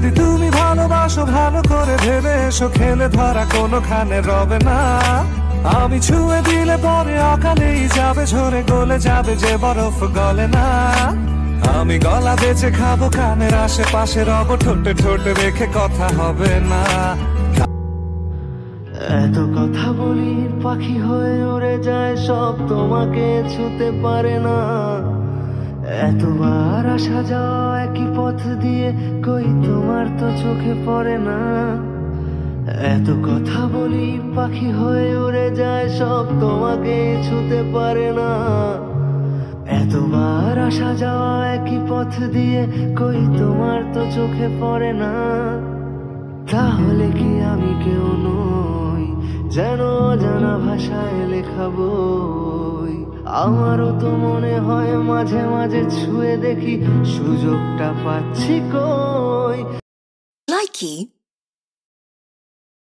যদি তুমি ভালোবাসো ভালো করে ভেবে এসো, খেলে ধরা কোনোখানে রবে না। আমি ছুঁয়ে দিলে পরে অকালেই যাবে ঝরে, গলে যাবে যে বরফ গলে না। আমি গলা বেঁচে খাবো, কানের আশেপাশে রব, ঠোঁটে ঠোঁটে রেখে কথা হবে না। এত কথা বলি পাখি হয়ে উড়ে যায় সব, তোমাকে ছুতে পারে না। এতবার আসা যাওয়া একই পথ দিয়ে, কই তোমার তো চোখে পড়ে না। এত কথা বলি পাখি হয়ে উড়ে যায় সব, তোমাকে ছুতে পারে না। এতবার আসা যাওয়া একই পথ দিয়ে, কই তোমার তো চোখে পড়ে না। তাহলে কি আমি কেউ নই, যেন অজানা ভাষায় লেখা বই? আমারও তো মনে হয় মাঝে মাঝে ছুঁয়ে দেখি, সুযোগটা পাচ্ছি কই। Likey